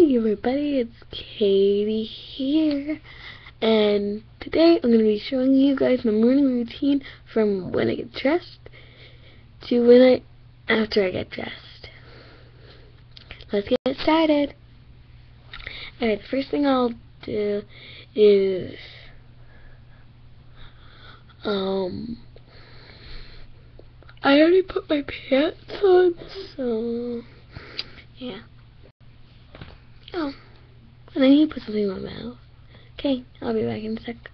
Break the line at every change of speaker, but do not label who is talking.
Hey everybody, it's Katie here, and today I'm going to be showing you guys my morning routine from when I get dressed to after I get dressed. Let's get started. Alright, the first thing I'll do is I already put my pants on, so yeah. Oh, and I need to put something in my mouth. Okay, I'll be back in a sec.